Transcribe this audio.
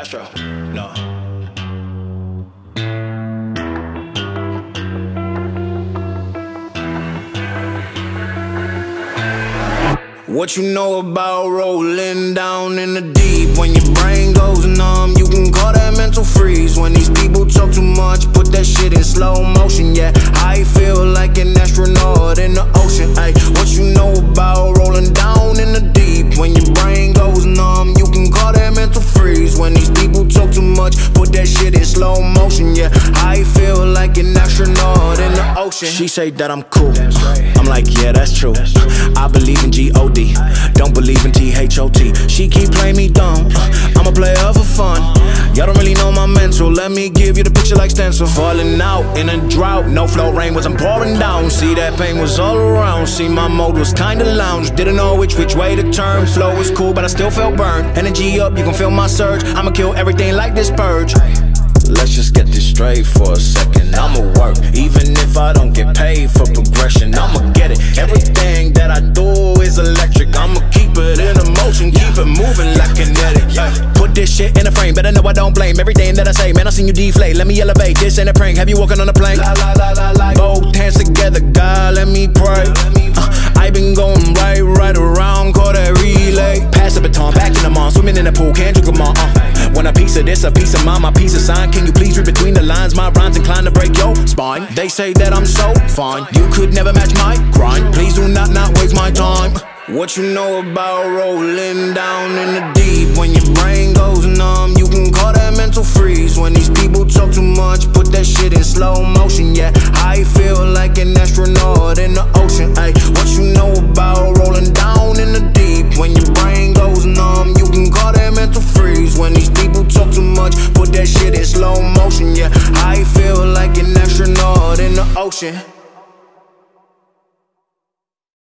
Castro, no. What you know about rolling down in the deep? When your brain goes numb, you can call that mental freeze. When these people talk too much, put that shit in slow motion. Yeah, I feel like an astronaut in the ocean. Ay, what you know about rolling down in the deep? When your brain goes numb, you can call that mental freeze. When these people talk too much, put that shit in slow motion. Yeah, I feel like an astronaut in the ocean. She say that I'm cool, I'm like, yeah, that's true. I believe in G-O-D, don't believe in T-H-O-T. She keep playing me dumb, I'm a player for fun. Y'all don't really know my mental, let me give you the picture like stencil. Falling out in a drought, no flow, rain wasn't pouring down. See, that pain was all around, see, my mode was kinda lounge. Didn't know which way to turn, flow was cool but I still felt burned. Energy up, you can feel my surge, I'ma kill everything like this purge. Let's just get this straight for a second. I'ma work, even if I don't get paid for progression. I'ma get it, everything that I do is electric. I'ma keep it in motion, keep it moving like kinetic. Put this shit in a frame, better know I don't blame everything that I say. Man, I seen you deflate, let me elevate, this ain't a prank. Have you walking on a plane? Both hands together, God, let me pray. I been going right around, call that relay. Pass the baton, back in the mall, swimming in the pool, can't drink them all. Want a piece of this, a piece of mine, my piece of sign. Can you please read between the lines? My rhymes inclined to break your spine. They say that I'm so fine, you could never match my grind. Please do not waste my time. What you know about rolling down in the deep? When your brain goes numb, you can call that mental freeze. When these people talk too much, put that shit in slow motion. Yeah, I feel like an astronaut in the ocean. Ay, what you know about rolling down in the deep? When your brain goes numb, you can call that mental freeze. When these people talk too much, put that shit in slow motion. Yeah, I feel like an astronaut in the ocean.